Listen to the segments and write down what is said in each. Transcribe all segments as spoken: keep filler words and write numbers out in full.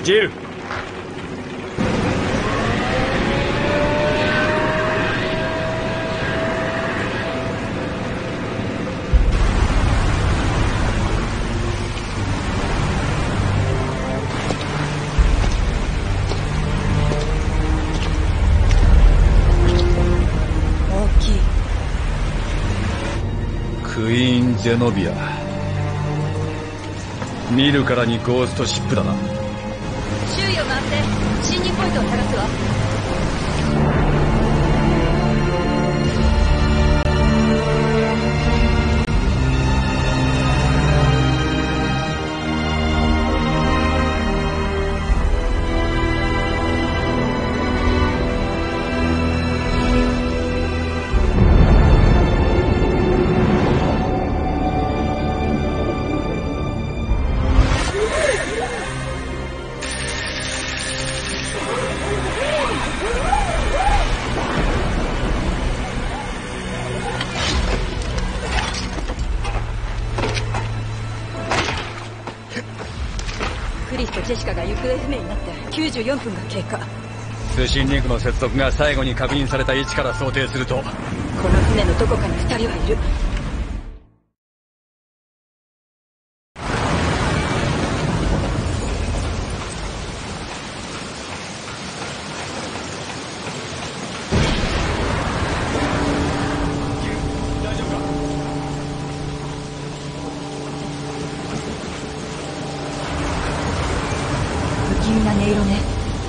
ジル。 クイーン・ゼノビア。見るからにゴーストシップだな。 周囲を回って侵入ポイントを探すわ。クリスとジェシカが行方不明になってきゅうじゅうよんぷんが経過。 通信リンクの接続が最後に確認された位置から想定すると、 この船のどこかにふたりはいる。不気味な音色ね。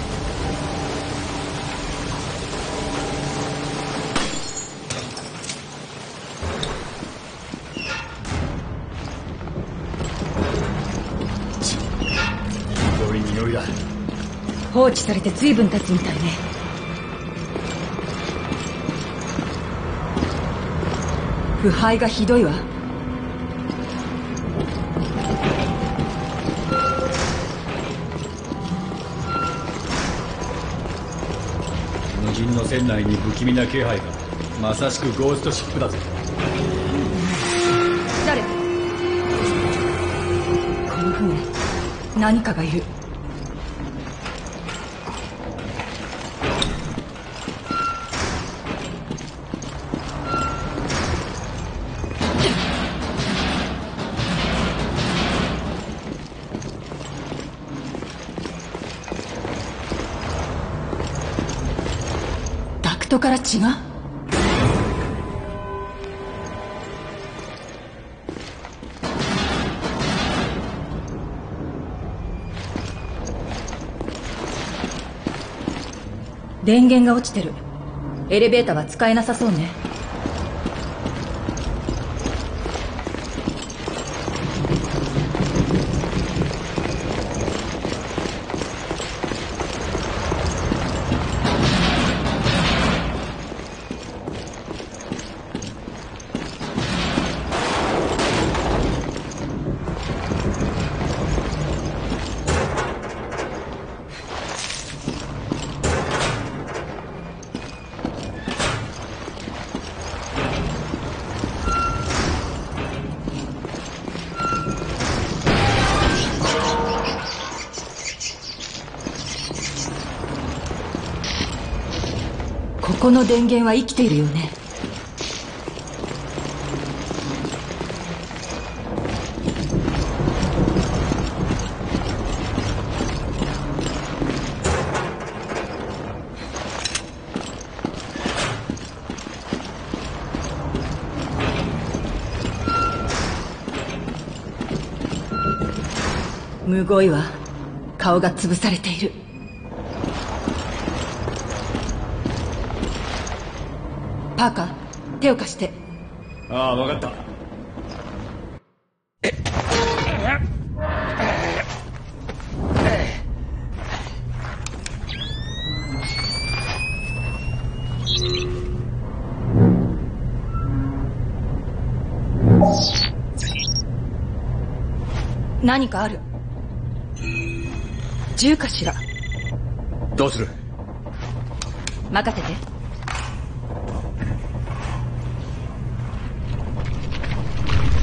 ひどい匂いだ。 放置されて随分経つみたいね。腐敗がひどいわ。 無人の船内に不気味な気配が。まさしくゴーストシップだぜ。 誰？この船、何かがいる。ダクトから血が？電源が落ちてる。エレベーターは使えなさそうね。ここの電源は生きているよね。むごいわ。顔が潰されている。パーカー、手を貸して。 ああ、分かった。 何かある。銃かしら。 どうする？ 任せて。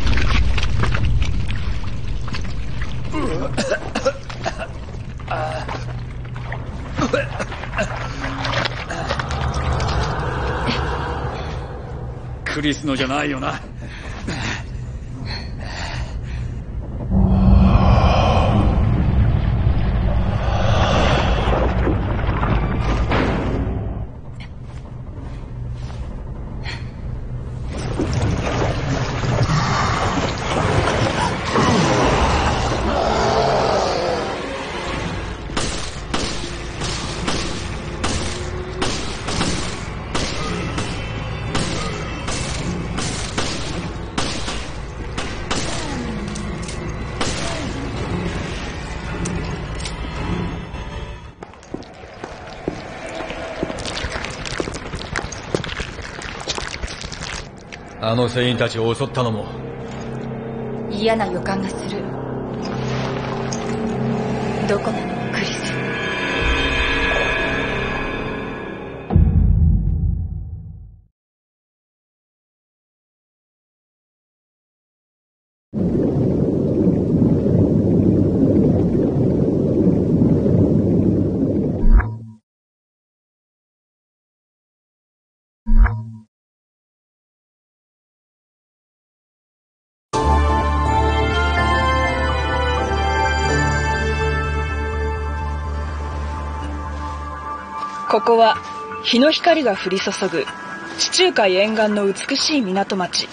ああクリスのじゃないよな。あの船員たちを襲ったのも。 嫌な予感がする。どこなのクリス。 ここは日の光が降り注ぐ地中海沿岸の美しい港町。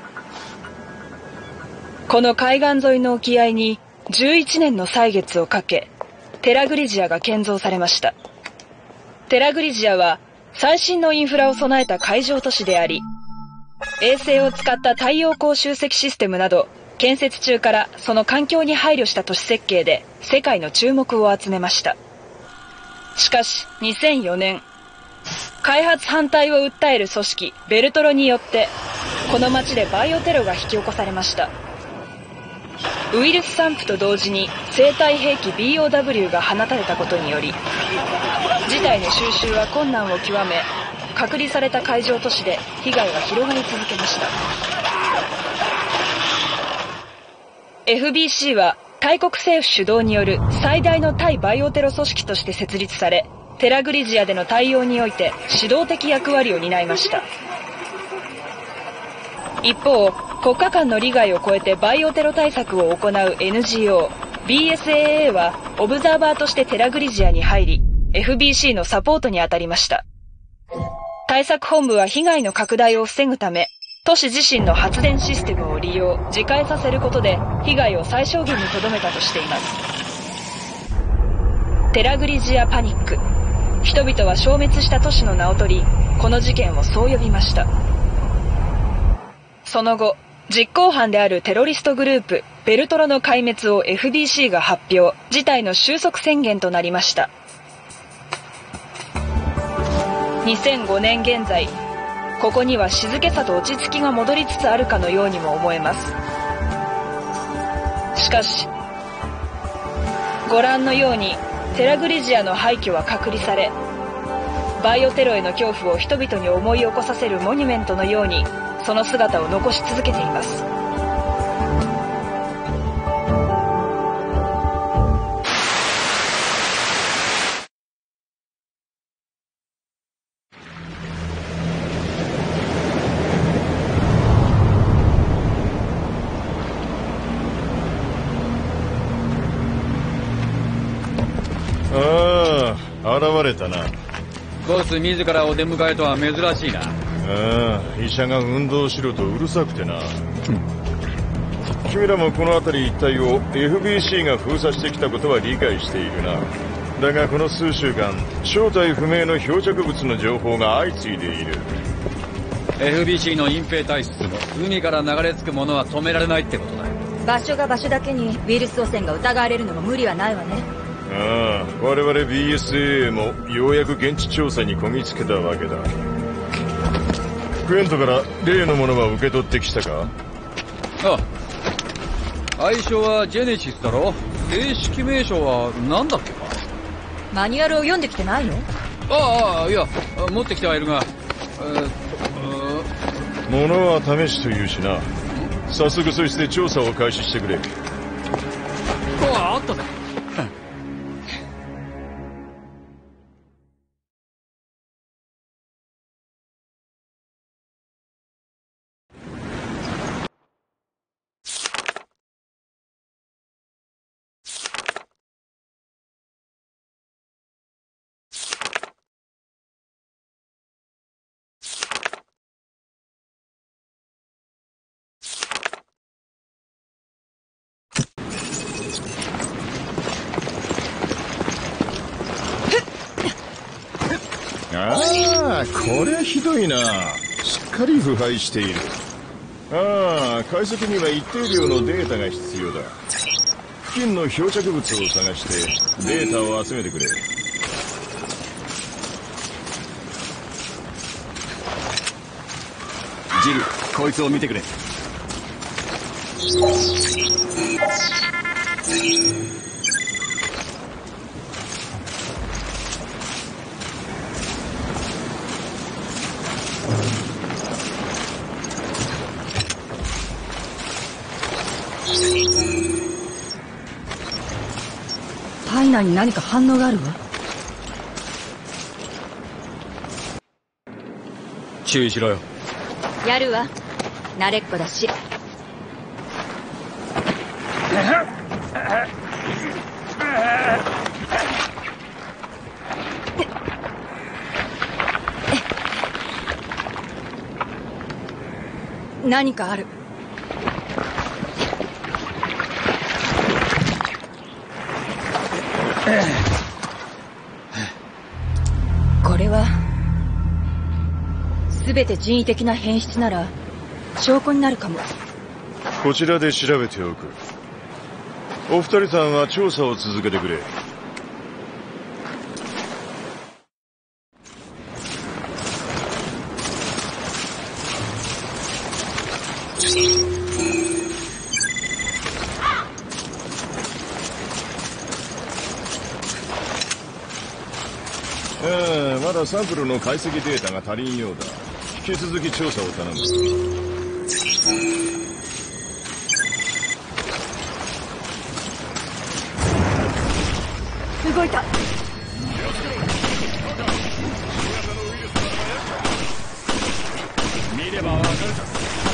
この海岸沿いの沖合にじゅういちねんの歳月をかけ、テラグリジアが建造されました。テラグリジアは最新のインフラを備えた海上都市であり、衛星を使った太陽光集積システムなど、建設中からその環境に配慮した都市設計で世界の注目を集めました。しかしにせんよねん、開発反対を訴える組織ベルトロによってこの町でバイオテロが引き起こされました。ウイルス散布と同時に生体兵器 ビーオーダブリュー が放たれたことにより、事態の収拾は困難を極め、隔離された海上都市で被害は広がり続けました。 エフビーシー は大国政府主導による最大の対バイオテロ組織として設立され、テラグリジアでの対応において指導的役割を担いました。一方、国家間の利害を超えてバイオテロ対策を行う エヌジーオー、ビーエスエーエー はオブザーバーとしてテラグリジアに入り、エフビーシー のサポートに当たりました。対策本部は被害の拡大を防ぐため、都市自身の発電システムを利用、自壊させることで被害を最小限に留めたとしています。テラグリジアパニック。人々は消滅した都市の名を取り、この事件をそう呼びました。その後、実行犯であるテロリストグループ、ベルトロの壊滅を エフビーシー が発表、事態の収束宣言となりました。にせんごねん現在、ここには静けさと落ち着きが戻りつつあるかのようにも思えます。しかし、ご覧のようにテラグリジアの廃墟は隔離され、バイオテロへの恐怖を人々に思い起こさせるモニュメントのように、その姿を残し続けています。 ああ、現れたな。 ボス自らお出迎えとは珍しいな。 ああ、医者が運動しろとうるさくてな。君らもこの辺り一帯を エフビーシー が封鎖してきたことは理解しているな。だがこの数週間、正体不明の漂着物の情報が相次いでいる。 エフビーシー の隠蔽体質も海から流れ着くものは止められないってことだ。 場所が場所だけにウイルス汚染が疑われるのも無理はないわね。 ああ、我々 ビーエスエーエー もようやく現地調査にこぎつけたわけだ。クエントから例のものは受け取ってきたか？ ああ、愛称はジェネシスだろ。正式名称は何だっけか。 マニュアルを読んできてないの？ ああ、いや持ってきてはいるが、 ものは試しというしな。早速そいつで調査を開始してくれ。 ああ、あったぜ。 ああ、これはひどいな。しっかり腐敗している。ああ、解析には一定量のデータが必要だ。付近の漂着物を探してデータを集めてくれ。 ジル、こいつを見てくれ。 体内に何か反応があるわ。 注意しろよ。 やるわ。慣れっこだし。何かある。これは全て人為的な変質なら証拠になるかも。 こちらで調べておく。お二人さんは調査を続けてくれ。ああ、まだサンプルの解析データが足りんようだ。引き続き調査を頼む。 動いた。 見ればわかるさ。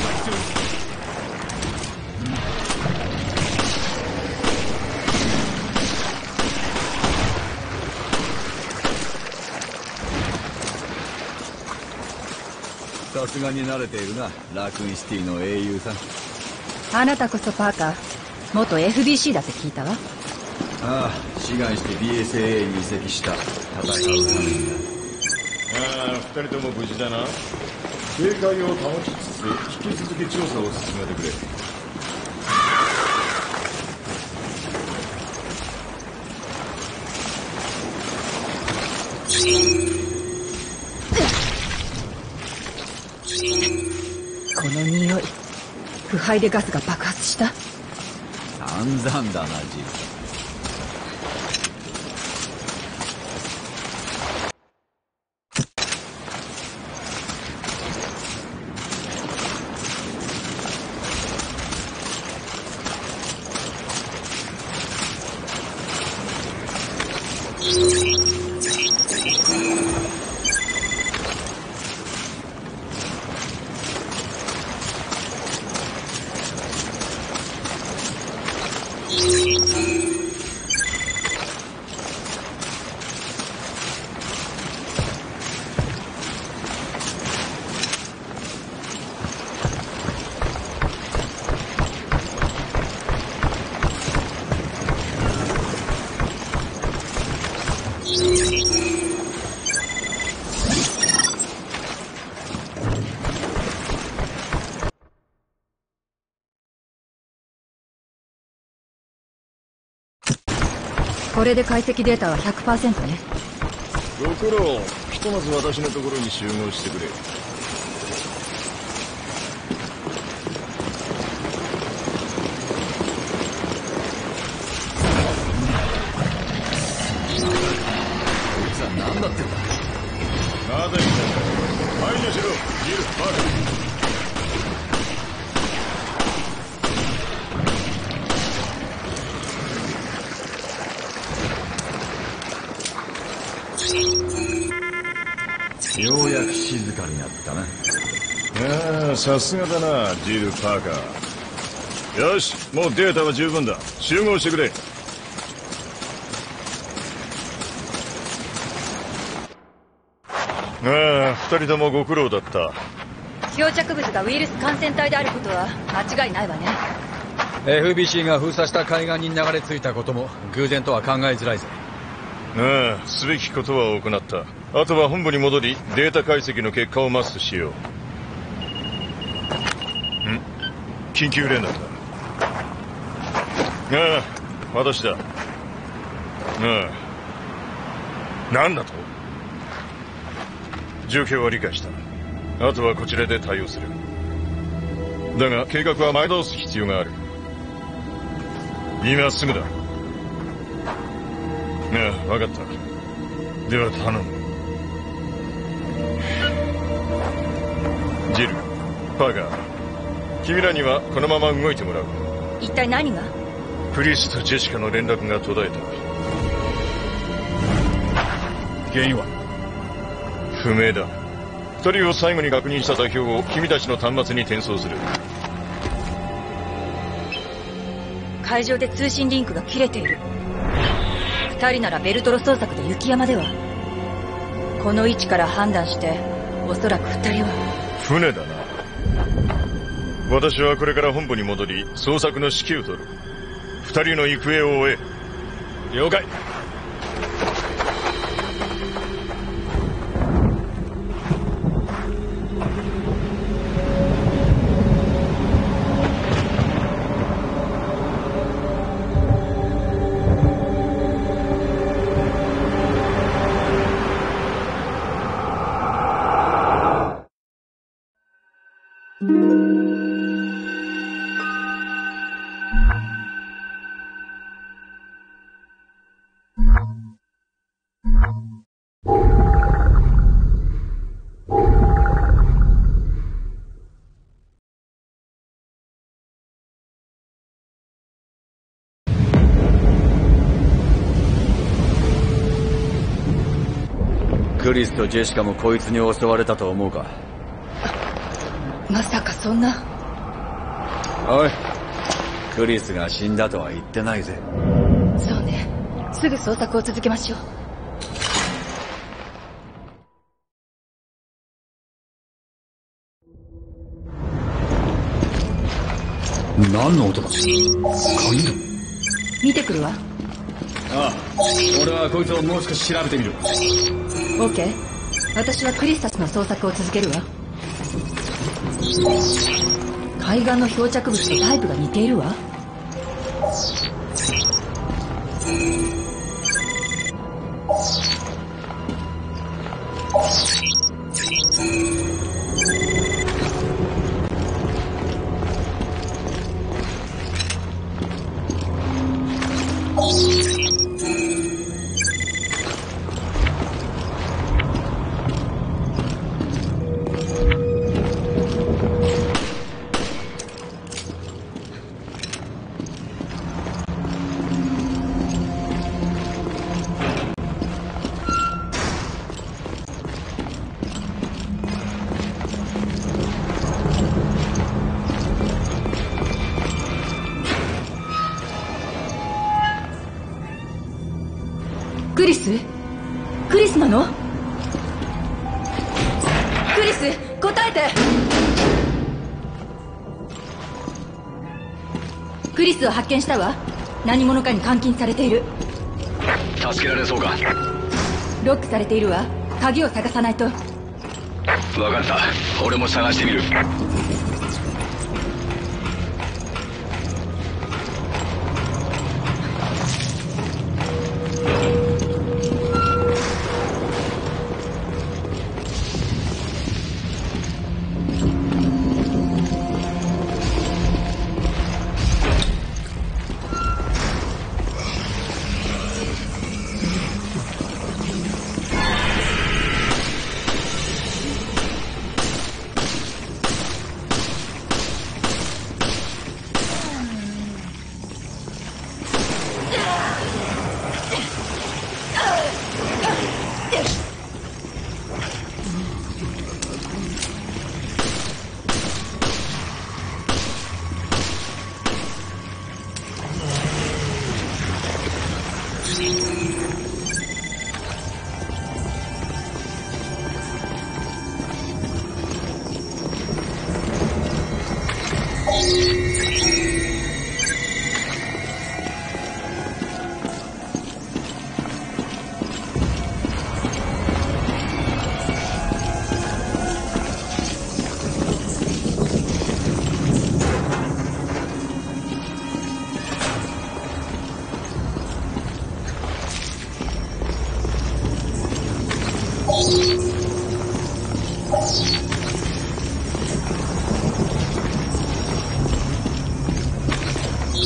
さすがに慣れているな、ラクーンシティの英雄さん。 あなたこそパーカー、元 エフビーシー だって聞いたわ。 ああ、志願して ビーエスエーエー に移籍した。戦うためにだ。 ああ、二人とも無事だな。警戒を保ちつつ引き続き調査を進めてくれ。 この匂い、腐敗でガスが爆発した。 散々だな、ジル。 これで解析データは ひゃくパーセント ね。 ご苦労。ひとまず私のところに集合してくれ。 さあ、何だってんだ。 まだいた。排除しろ、ジル、バカ。 ようやく静かになったな。 ああ、さすがだな、ジル・パーカー。よし、もうデータは十分だ。集合してくれ。ああ、二人ともご苦労だった。 漂着物がウイルス感染体であることは間違いないわね。 エフビーシー が封鎖した海岸に流れ着いたことも偶然とは考えづらいぜ。 ああ、すべきことは行った。あとは本部に戻りデータ解析の結果を待つとしよう。ん？緊急連絡だ。ああ、私だ。ああ、なんだと？状況は理解した。あとはこちらで対応する。だが計画は前倒す必要がある。今すぐだ。ああ、分かった。では頼む。ジル、パーガー、君らにはこのまま動いてもらう。 一体何が？ クリスとジェシカの連絡が途絶えた。 原因は？ 不明だ。二人を最後に確認した座標を君たちの端末に転送する。 海上で通信リンクが切れている。二人ならベルトロ捜索で雪山では。この位置から判断しておそらく二人は船だな。私はこれから本部に戻り捜索の指揮を取る。二人の行方を追え。 了解。クリスとジェシカもこいつに襲われたと思うか？ まさかそんな。 おい、クリスが死んだとは言ってないぜ。 そうね、すぐ捜索を続けましょう。 何の音だ？鍵だ。 見てくるわ。 ああ、俺はこいつをもう少し調べてみる。 オーケー。私はクリスたちの捜索を続けるわ。海岸の漂着物とタイプが似ているわ。クリス？クリスなの？クリス、答えて！クリスを発見したわ。何者かに監禁されている。 助けられそうか？ ロックされているわ。鍵を探さないと。 分かった。俺も探してみる。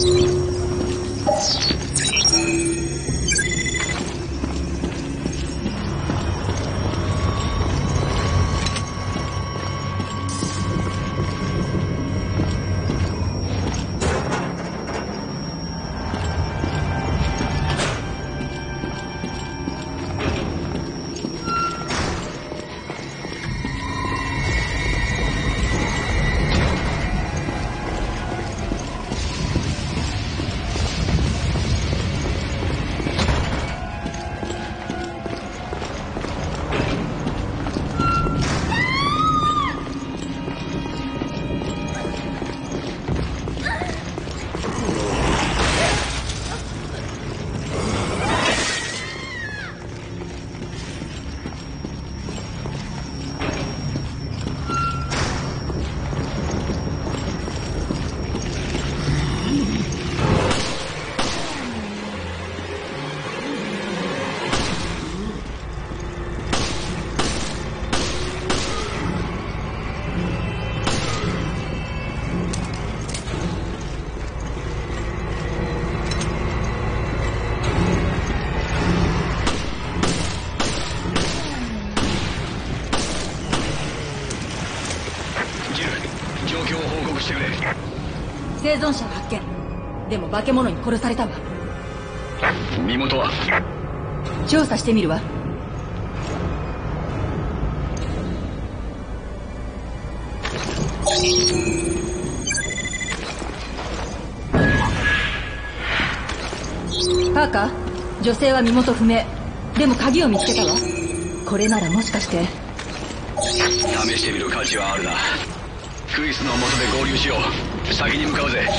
生存者を発見。でも化け物に殺されたわ。 身元は？ 調査してみるわ。パーカー、女性は身元不明。でも鍵を見つけたわ。これならもしかして。 試してみる価値はあるな。クリスの元で合流しよう。先に向かうぜ。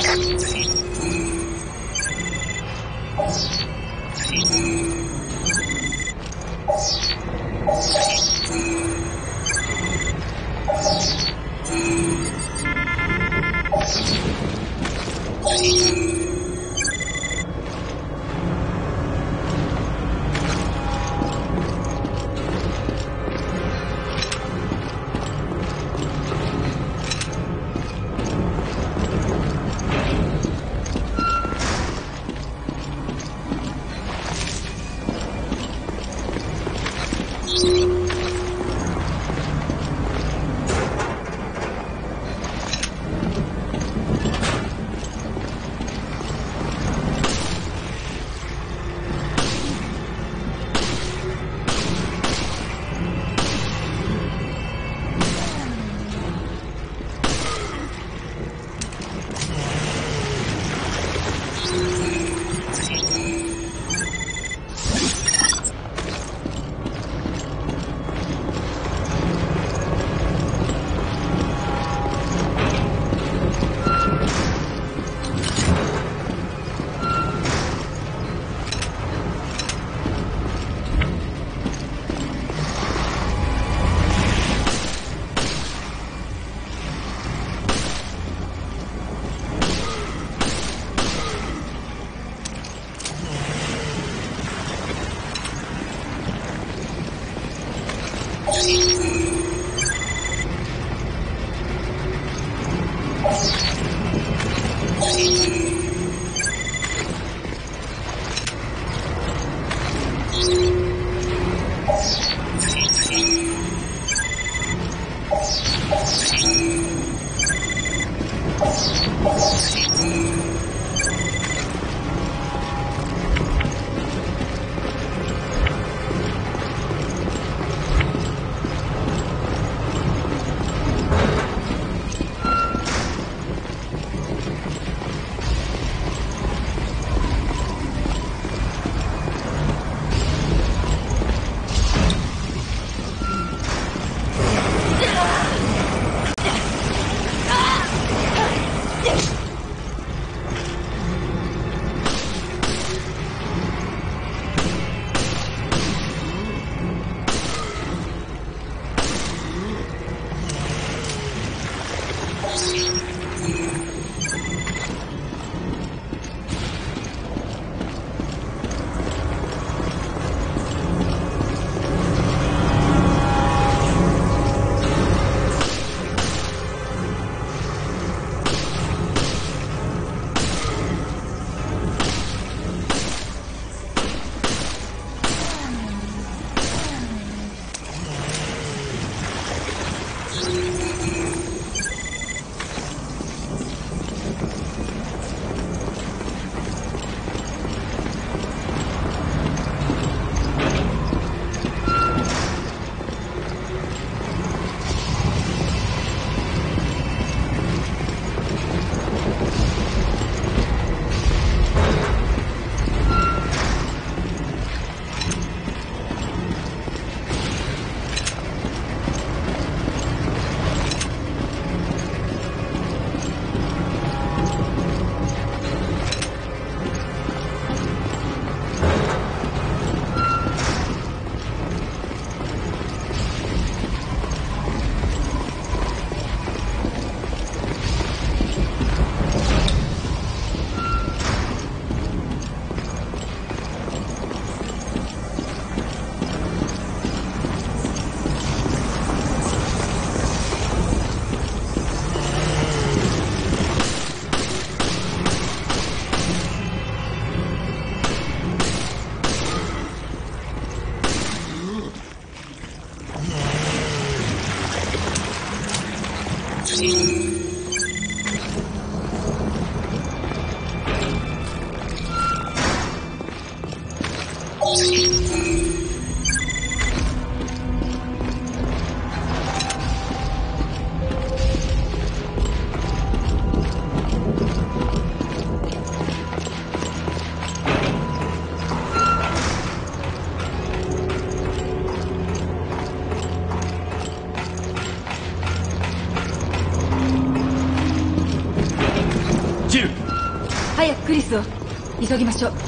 早くクリスを急ぎましょう。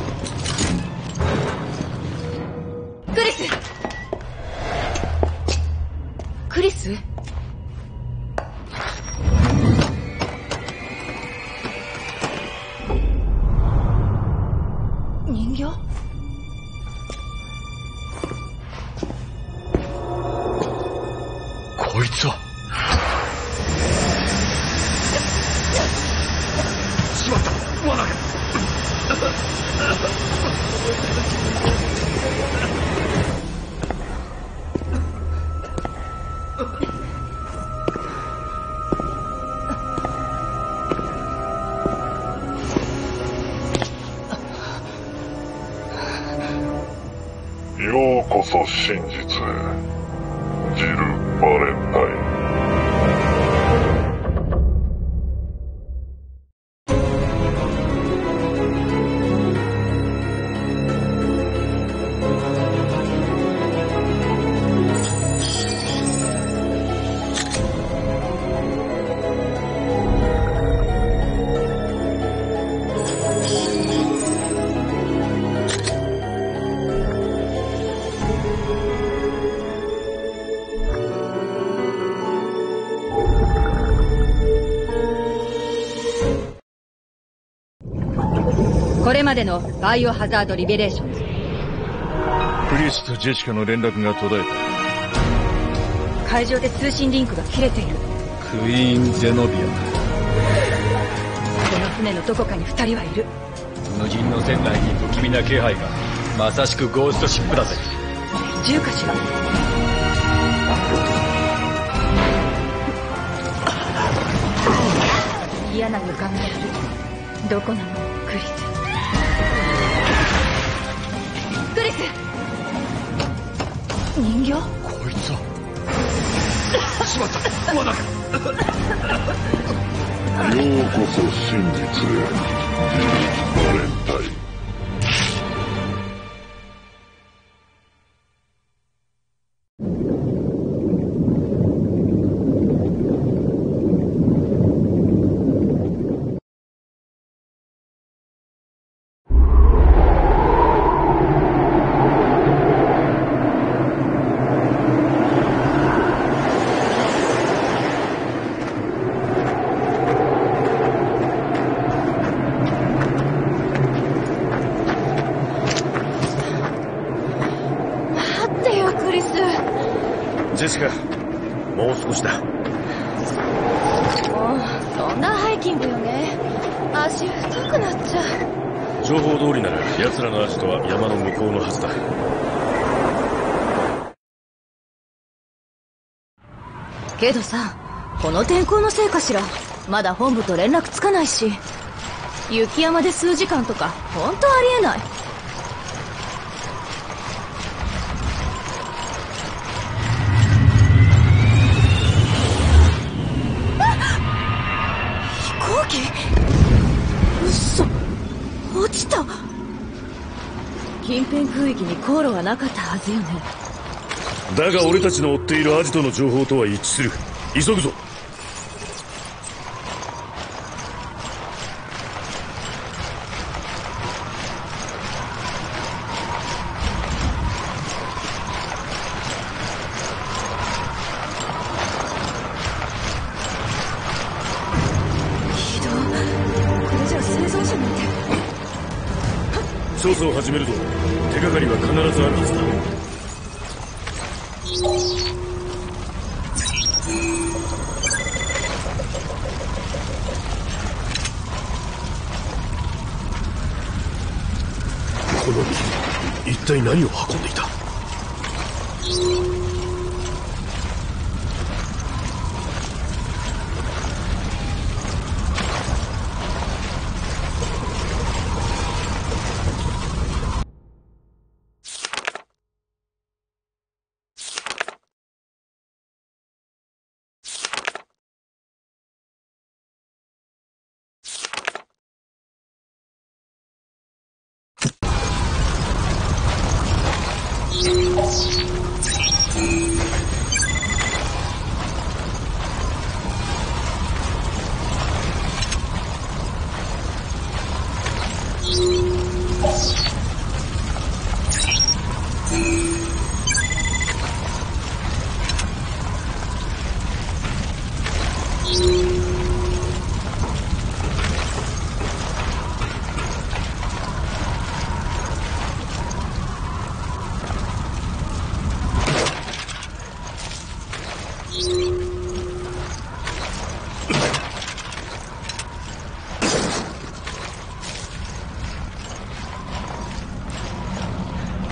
クリスクリス人形？ こいつは。しまった、罠が。 ようこそ真実へ、ジル・バレンタイン。 これまでのバイオハザードリベレーションズ。 クリスとジェシカの連絡が途絶えた。海上で通信リンクが切れている。 クイーン・ゼノビア。 この船のどこかに二人はいる。 無人の船内に不気味な気配が。まさしくゴーストシップだぜ。 銃かしら。嫌な予感がする。どこなのクリス。クリス人形？ こいつは。しまった、罠が。 ようこそ真実へ、ジル・バレンタイン。 ジェシカ、もう少しだ。 もうそんなハイキングよね。足太くなっちゃう。 情報通りなら奴らのアジトは山の向こうのはずだ。 けどさ、この天候のせいかしら、まだ本部と連絡つかないし、雪山で数時間とか本当ありえない。嘘、落ちた。近辺空域に航路はなかったはずよね。 だが俺たちの追っているアジトの情報とは一致する。急ぐぞ。調査を始めると手がかりは必ずあるはずだ。この一体何を運んでいた？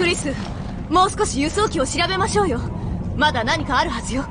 クリス、もう少し輸送機を調べましょうよ。まだ何かあるはずよ。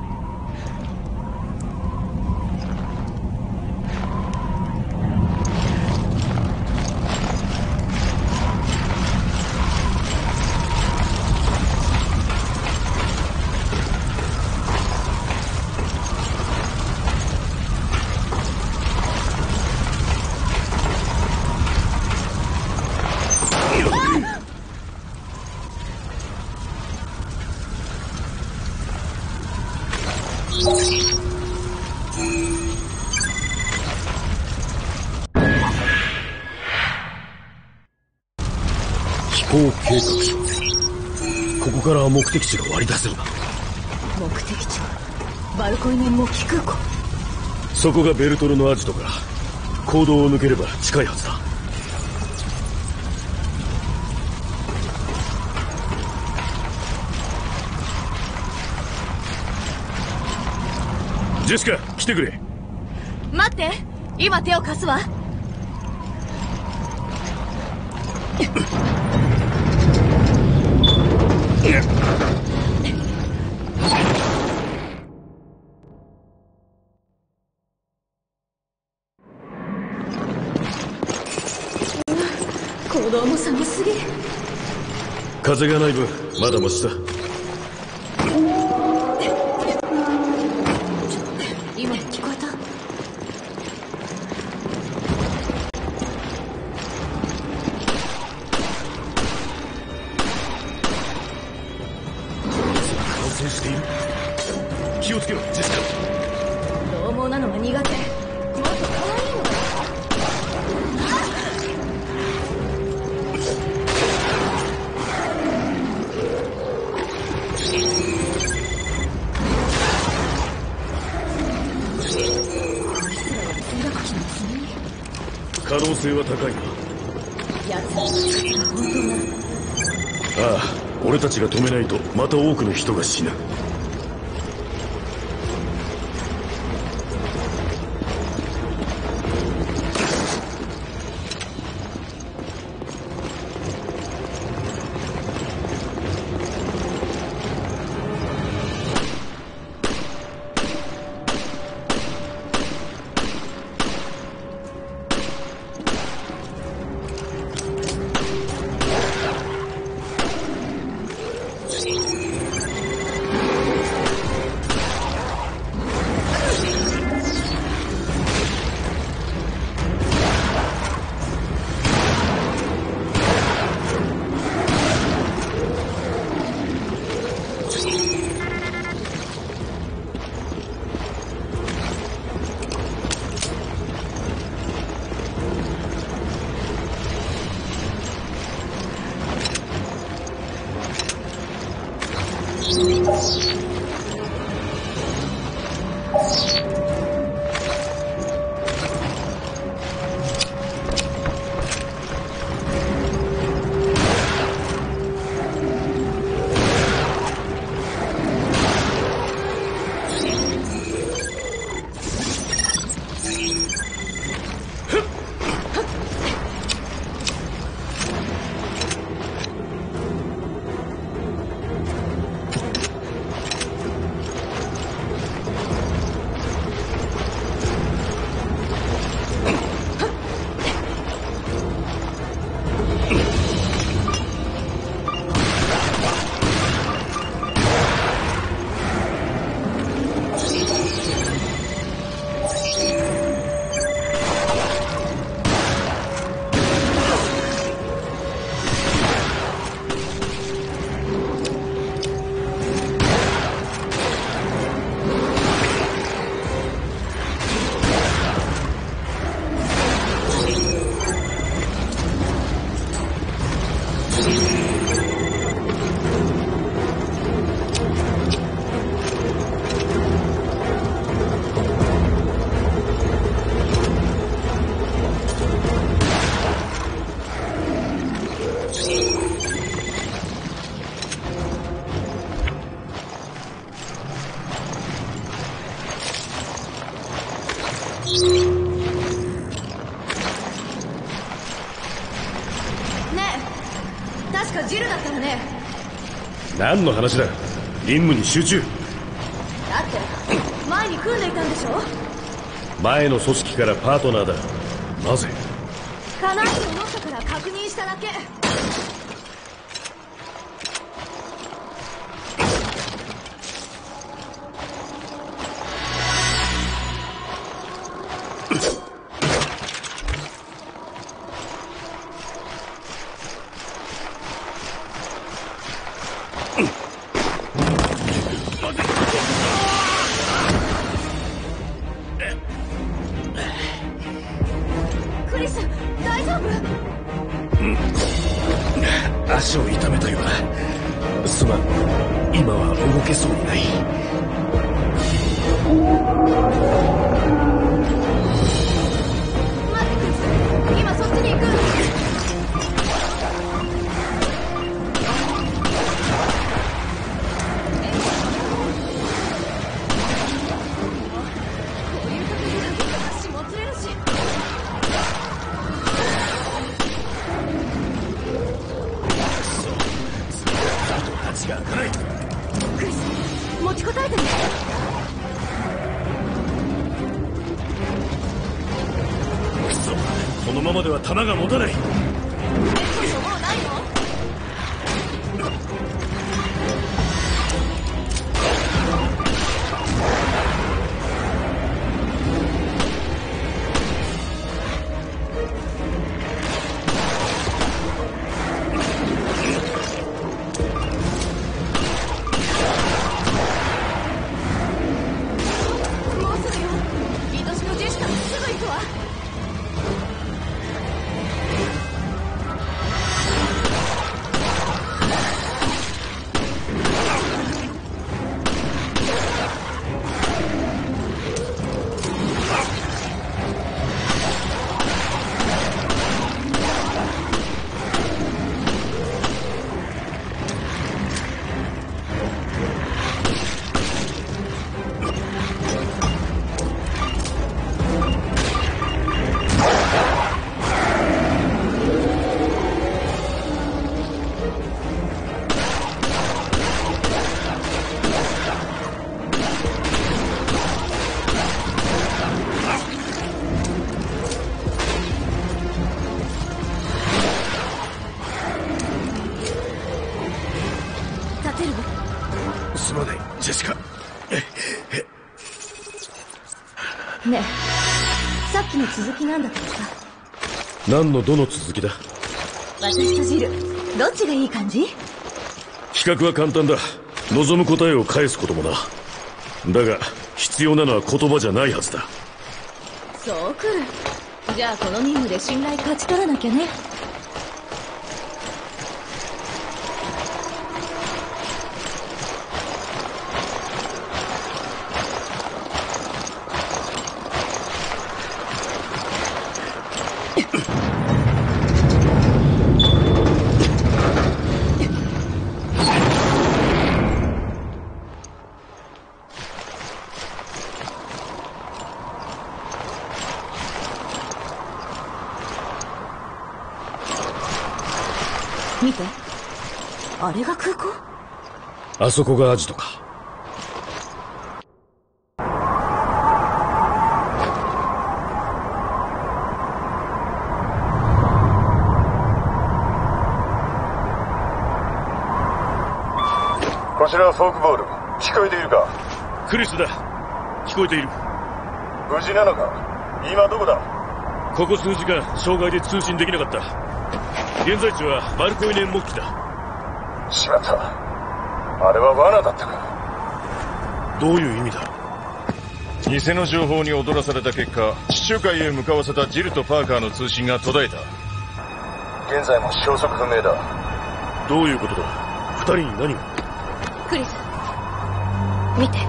飛行計画書。ここから目的地が割り出せるな。 目的地はバルコイネン模擬空港。 そこがベルトルのアジトか。坑道を抜ければ近いはずだ。ジェシカ、来てくれ。 待って、今手を貸すわ。行動も寒すぎ。 風がない分まだマシだ。 今の聞こえた？ 感染している。気をつけろ、ジェシカ。 獰猛なのは苦手。もっと可愛いの。 可能性は高いな。 奴ら本当な。 ああ、俺たちが止めないとまた多くの人が死ぬ。 確かジルだったわね。 何の話だ。任務に集中。 だって前に組んでいたんでしょ。 前の組織からパートナーだ。なぜ？ かなって思ったから確認しただけ。クリス、大丈夫？ 足を痛めたようだ。すまん。今は動けそうにない。 待ってクリス、今そっちに行く。こういう時に足もつれるし。 違うかない。 クリス、持ちこたえてね。 くそ、このままでは弾が持たない。 えっと、もうないの？ すまない、ジェシカ。 ねえ、さっきの続きなんだけどさ。 何のどの続きだ？ 私とジル、どっちがいい感じ？ 企画は簡単だ。望む答えを返すこともな。だが必要なのは言葉じゃないはずだ。 そうくる。じゃあこの任務で信頼勝ち取らなきゃね。見て、あれが空港？ あそこがアジトか。 こちらはフォークボール、聞こえているか？ クリスだ。聞こえている。 無事なのか？今どこだ？ ここ数時間障害で通信できなかった。現在地はマルコイネン木器だ。 しまった。あれは罠だったか。 どういう意味だ？ 偽の情報に踊らされた結果、地中海へ向かわせたジルとパーカーの通信が途絶えた。現在も消息不明だ。 どういうことだ？二人に何が？ クリス、見て。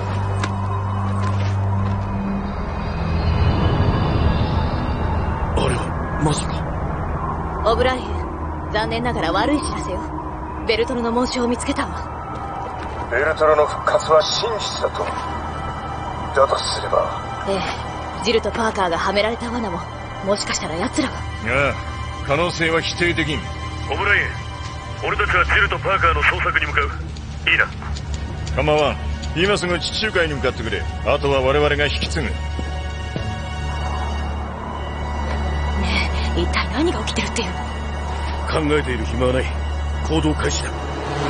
あれはまさか。 オブライエン、残念ながら悪い知らせよ。ベルトロの紋章を見つけたわ。 ベルトロの復活は真実だと。だとすれば。 ええ、ジルとパーカーがはめられた罠も、もしかしたら奴らが。 ああ、可能性は否定できん。 オブライエン、 俺たちはジルとパーカーの捜索に向かう。いいな。 構わん。今すぐ地中海に向かってくれ。あとは我々が引き継ぐ。 ねえ、一体何が起きてるっていうの？ 考えている暇はない。行動開始だ。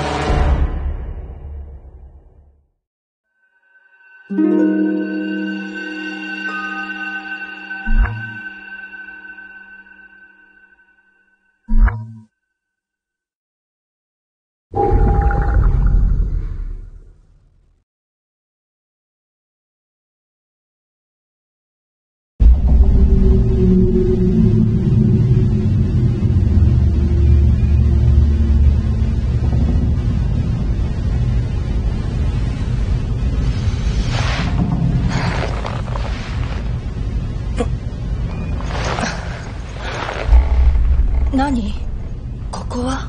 何？ここは？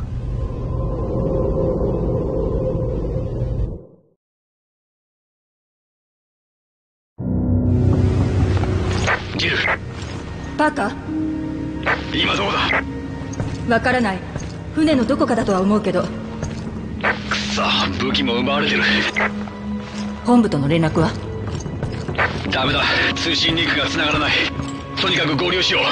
ジル。 パーカー？ 今どこだ？ わからない。船のどこかだとは思うけど。 くそ、武器も奪われてる。 本部との連絡は？ ダメだ、通信リンクが繋がらない。とにかく合流しよう。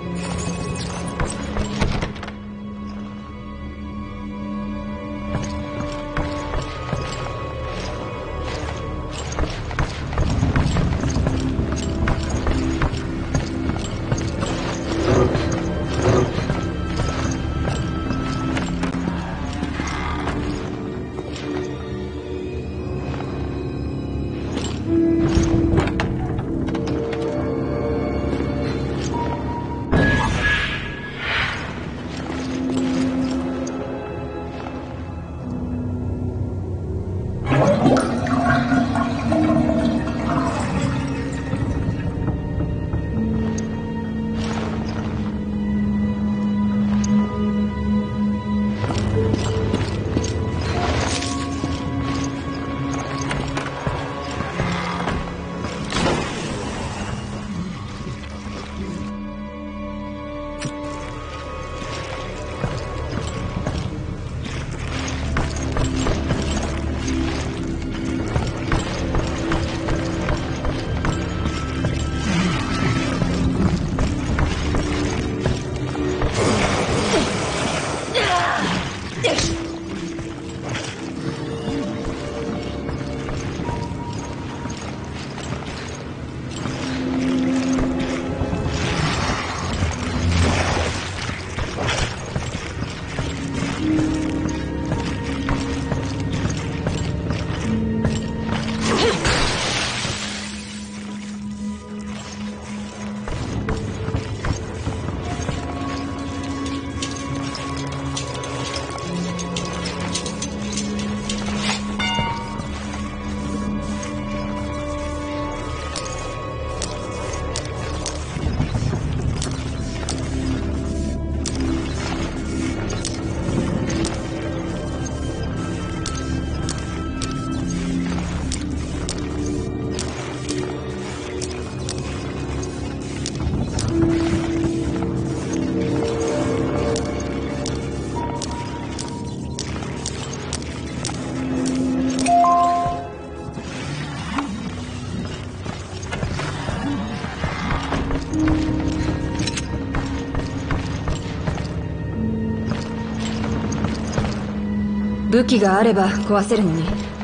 武器があれば壊せるのに。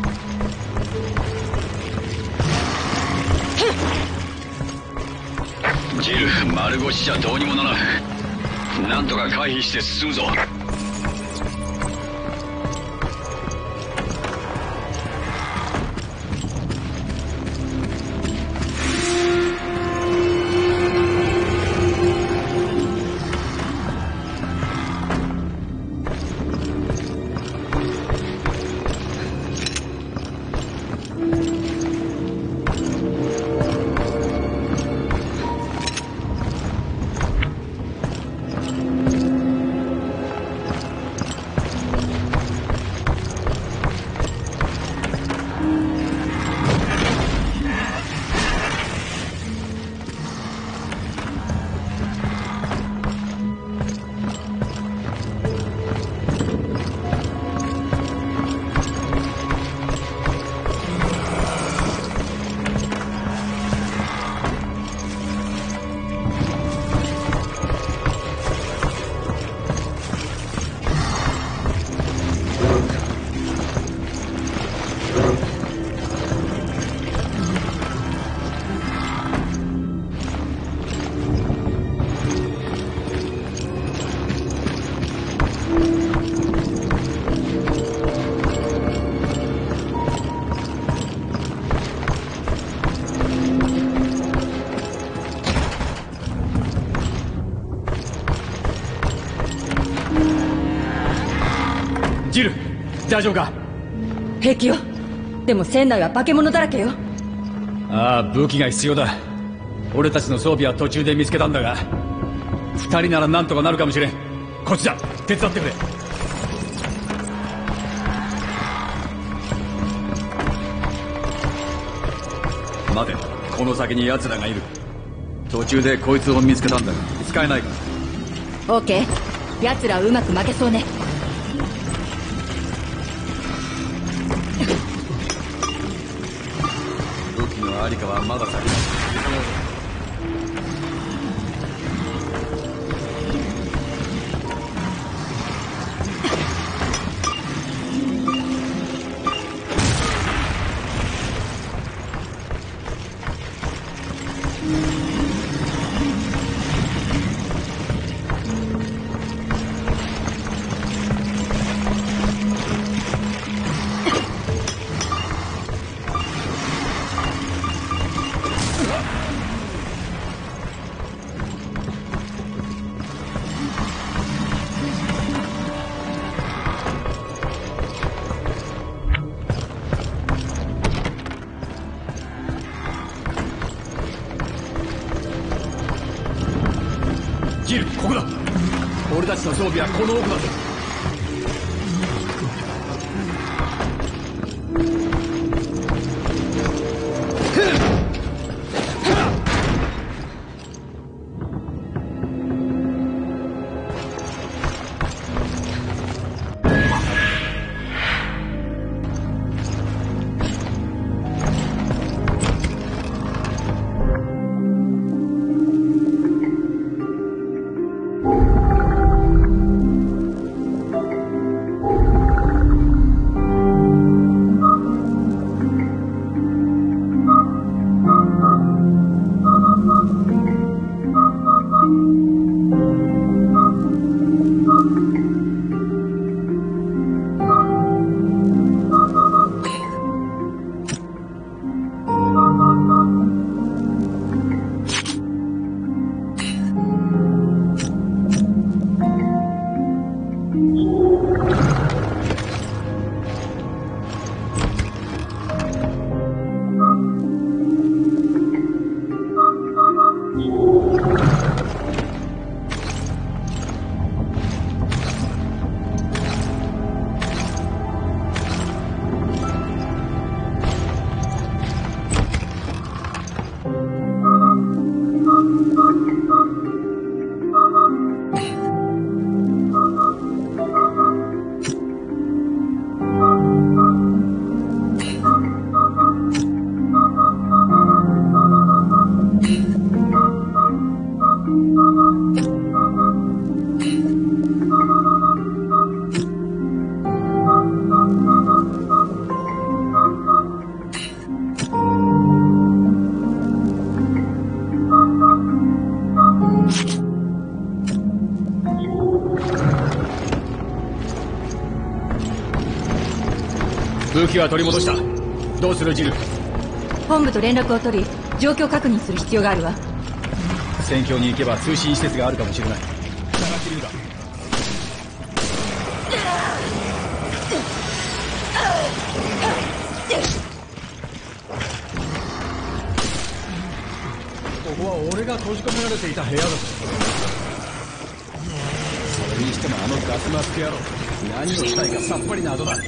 ジル、丸腰じゃどうにもならん。なんとか回避して進むぞ。 ジル、大丈夫か？ 平気よ。でも船内は化け物だらけよ。 ああ、武器が必要だ。俺たちの装備は途中で見つけたんだが、二人ならなんとかなるかもしれん。こっちだ、手伝ってくれ。待て、この先に奴らがいる。途中でこいつを見つけたんだが、使えないか？ オーケー。奴らはうまく負けそうね。 武器のありかはまだ先だ。ジル、ここだ。俺たちの装備はこの奥だぞ。武器は取り戻した。どうするジル？ 本部と連絡を取り状況確認する必要があるわ。 戦況に行けば通信施設があるかもしれない。探してみるか。ここは俺が閉じ込められていた部屋だぞ。それにしてもあのガスマスク野郎、何をしたいかさっぱり謎だ。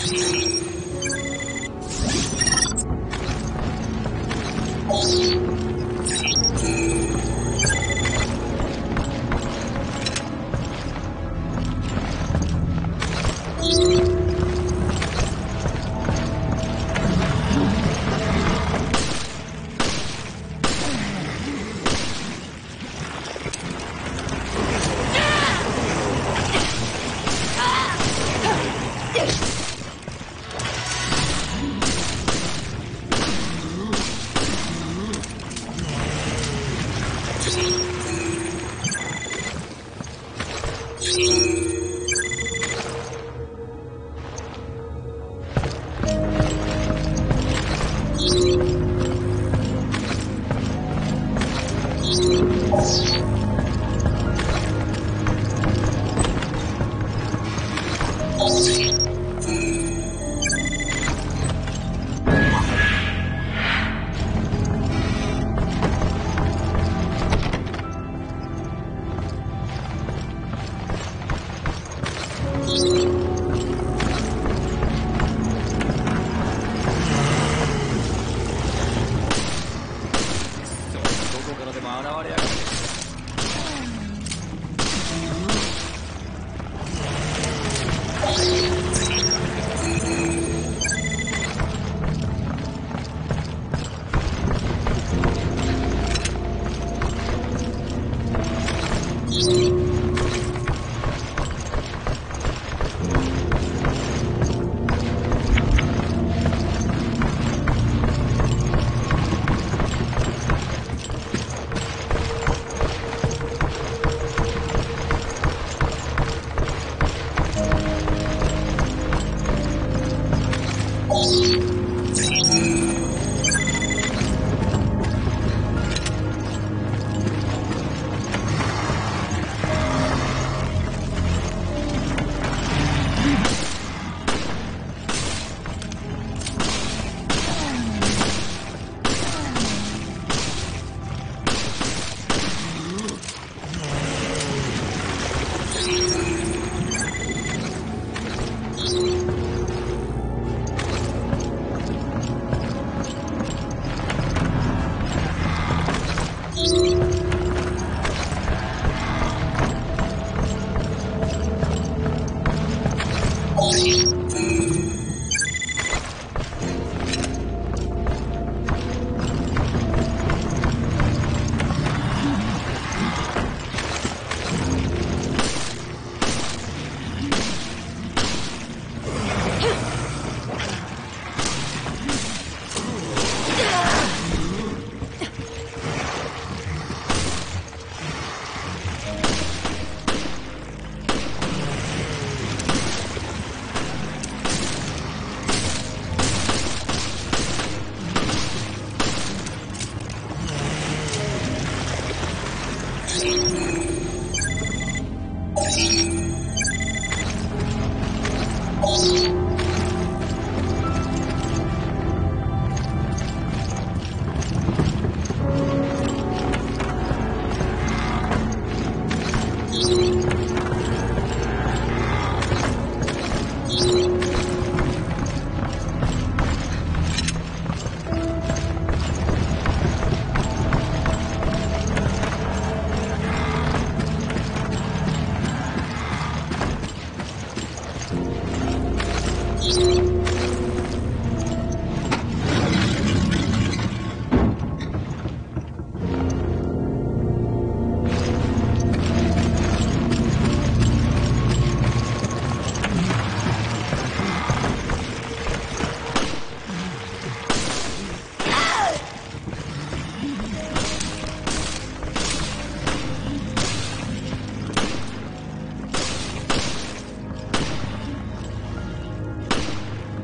こ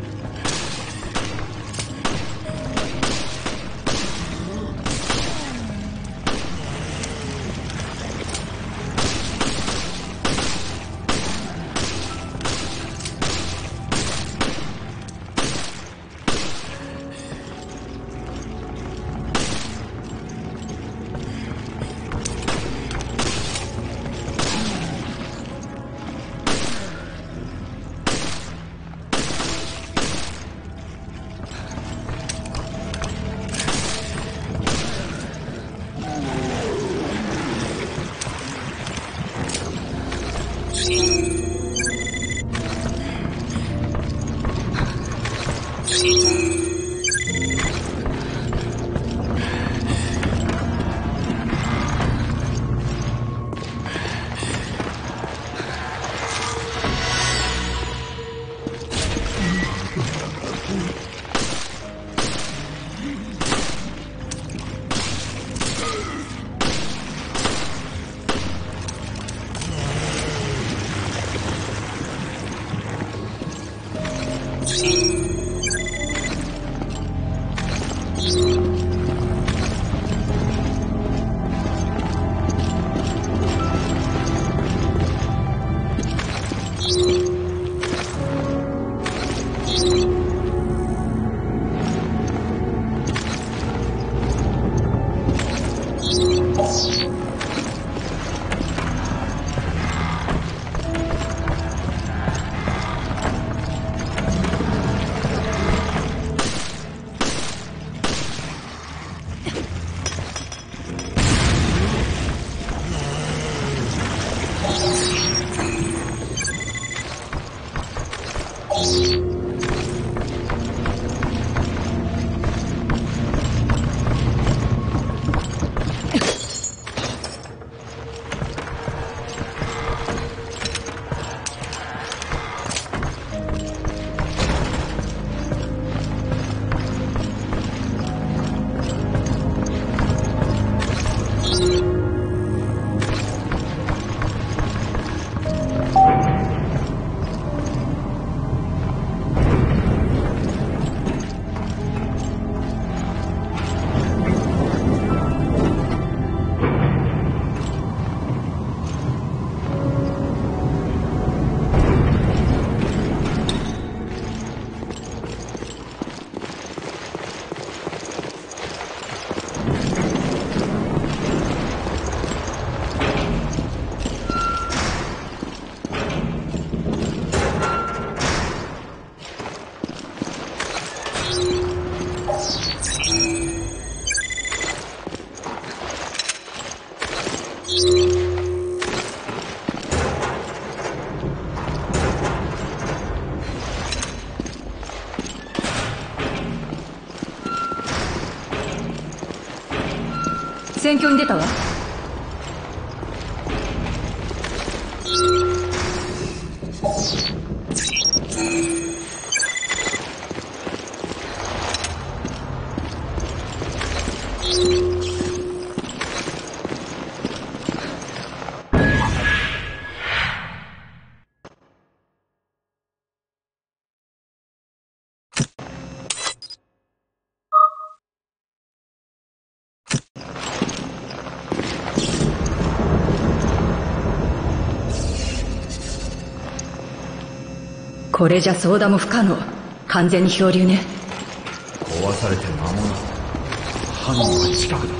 戦況に出たわ。これじゃ操舵も不可能。完全に漂流ね。 壊されて間もなく犯人は近くだ。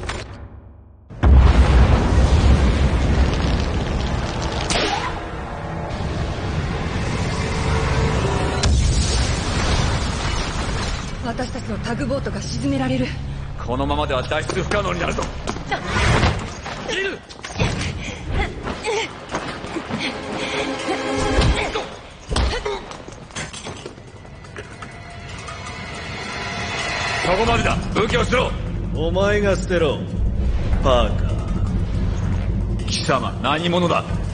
私たちのタグボートが沈められる。 このままでは脱出不可能になるぞ。いる。ここまでだ。武器を捨てろ。 お前が捨てろ、パーカー。 貴様何者だ。